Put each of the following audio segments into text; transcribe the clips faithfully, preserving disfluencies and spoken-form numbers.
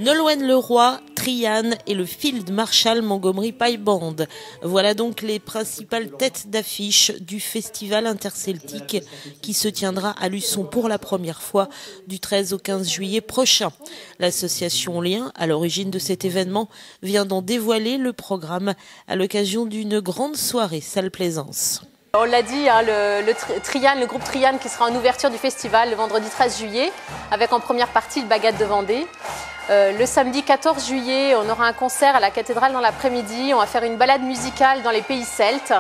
Nolwenn Leroy, Trian et le Field Marshall Montgomery Pie Band. Voilà donc les principales têtes d'affiche du festival interceltique qui se tiendra à Luçon pour la première fois du treize au quinze juillet prochain. L'association Lien, à l'origine de cet événement, vient d'en dévoiler le programme à l'occasion d'une grande soirée salle Plaisance. On l'a dit, hein, le, le, Trian, le groupe Trian qui sera en ouverture du festival le vendredi treize juillet, avec en première partie le Bagad de Vendée. Euh, le samedi quatorze juillet, on aura un concert à la cathédrale dans l'après-midi. On va faire une balade musicale dans les pays celtes.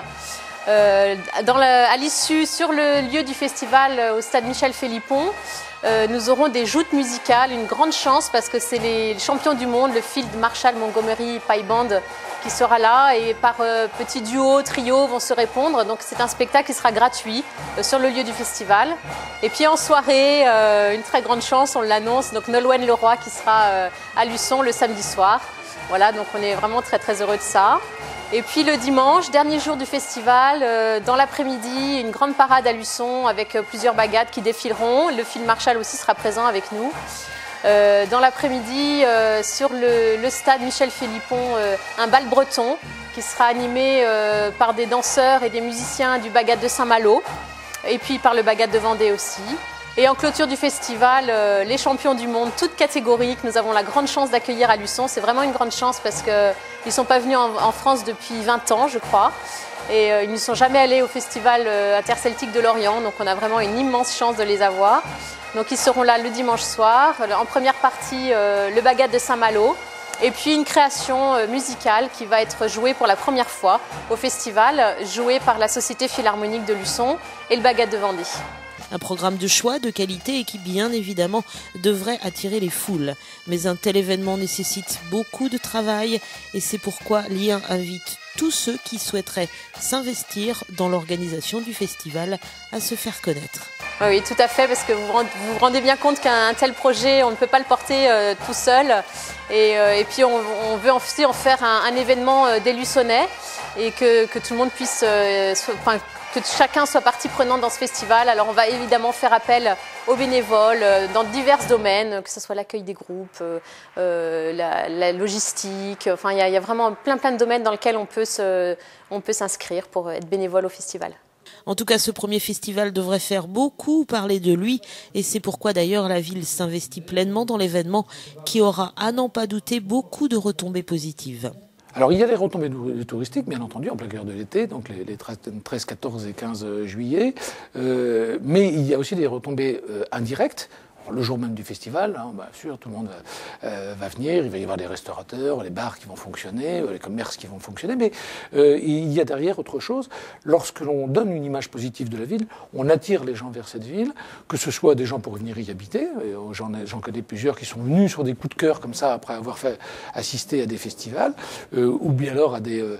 Euh, dans le, à l'issue, sur le lieu du festival, au stade Michel Philippon, euh, nous aurons des joutes musicales, une grande chance parce que c'est les champions du monde, le Field Marshall Montgomery Pie Band, qui sera là et par euh, petits duos, trios vont se répondre. Donc c'est un spectacle qui sera gratuit euh, sur le lieu du festival. Et puis en soirée, euh, une très grande chance, on l'annonce, donc Nolwenn Leroy qui sera euh, à Luçon le samedi soir. Voilà, donc on est vraiment très très heureux de ça. Et puis le dimanche, dernier jour du festival, euh, dans l'après-midi, une grande parade à Luçon avec euh, plusieurs bagades qui défileront. Le Field Marshall aussi sera présent avec nous. Euh, dans l'après-midi, euh, sur le, le stade Michel Philippon, euh, un bal breton qui sera animé euh, par des danseurs et des musiciens du Bagad de Saint-Malo et puis par le Bagad de Vendée aussi. Et en clôture du festival, euh, les champions du monde, toutes catégories, que nous avons la grande chance d'accueillir à Luçon. C'est vraiment une grande chance parce qu'ils ne sont pas venus en, en France depuis vingt ans, je crois. Et euh, ils ne sont jamais allés au festival euh, interceltique de Lorient, donc on a vraiment une immense chance de les avoir. Donc ils seront là le dimanche soir, en première partie euh, le Bagad de Saint-Malo, et puis une création euh, musicale qui va être jouée pour la première fois au festival, jouée par la Société Philharmonique de Luçon et le Bagad de Vendée. Un programme de choix, de qualité et qui bien évidemment devrait attirer les foules. Mais un tel événement nécessite beaucoup de travail et c'est pourquoi Lien invite tous ceux qui souhaiteraient s'investir dans l'organisation du festival à se faire connaître. Oui, tout à fait, parce que vous vous rendez bien compte qu'un tel projet, on ne peut pas le porter euh, tout seul. Et, euh, et puis on, on veut aussi en faire un, un événement euh, des Luçonnais et que, que tout le monde puisse, euh, soit, enfin, que chacun soit partie prenante dans ce festival. Alors on va évidemment faire appel aux bénévoles euh, dans divers domaines, que ce soit l'accueil des groupes, euh, euh, la, la logistique. Enfin, il y, y a vraiment plein plein de domaines dans lesquels on peut se, on peut s'inscrire pour être bénévole au festival. En tout cas, ce premier festival devrait faire beaucoup parler de lui et c'est pourquoi d'ailleurs la ville s'investit pleinement dans l'événement qui aura, à n'en pas douter, beaucoup de retombées positives. Alors il y a des retombées touristiques, bien entendu, en plein cœur de l'été, donc les, les treize, quatorze et quinze juillet, euh, mais il y a aussi des retombées euh, indirectes. Le jour même du festival, hein, bien sûr, tout le monde va, euh, va venir, il va y avoir des restaurateurs, les bars qui vont fonctionner, les commerces qui vont fonctionner, mais euh, il y a derrière autre chose. Lorsque l'on donne une image positive de la ville, on attire les gens vers cette ville, que ce soit des gens pour venir y habiter, j'en connais plusieurs qui sont venus sur des coups de cœur comme ça, après avoir fait assister à des festivals, euh, ou bien alors à des, euh,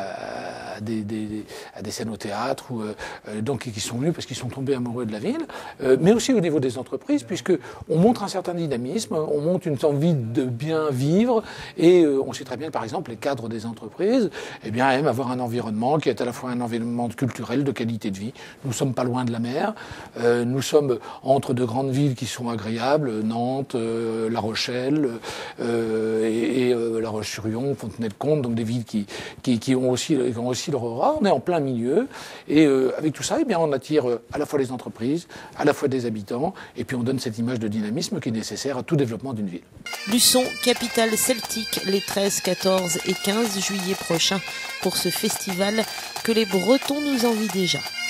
à des, des, à des scènes au théâtre, ou, euh, donc qui sont venus parce qu'ils sont tombés amoureux de la ville, euh, mais aussi au niveau des entreprises, puisque on montre un certain dynamisme, on montre une envie de bien vivre et euh, on sait très bien, par exemple, les cadres des entreprises eh bien, aiment avoir un environnement qui est à la fois un environnement culturel, de qualité de vie. Nous ne sommes pas loin de la mer, euh, nous sommes entre de grandes villes qui sont agréables, Nantes, euh, La Rochelle euh, et, et euh, La Roche-sur-Yon, Fontenay-le-Comte, donc des villes qui, qui, qui, ont, aussi, qui ont aussi leur aura. On est en plein milieu et euh, avec tout ça, eh bien, on attire à la fois les entreprises, à la fois des habitants et puis on donne cette image de dynamisme qui est nécessaire à tout développement d'une ville. Luçon, capitale celtique, les treize, quatorze et quinze juillet prochains pour ce festival que les Bretons nous envient déjà.